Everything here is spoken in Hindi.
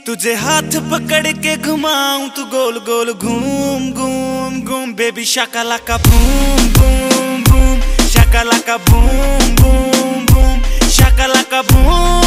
तुझे हाथ पकड़ के घुमाऊं तू गोल गोल घूम घूम घूम बेबी शाकालाका बूम बूम बूम शाकालाका बूम बूम बूम शाकालाका बूम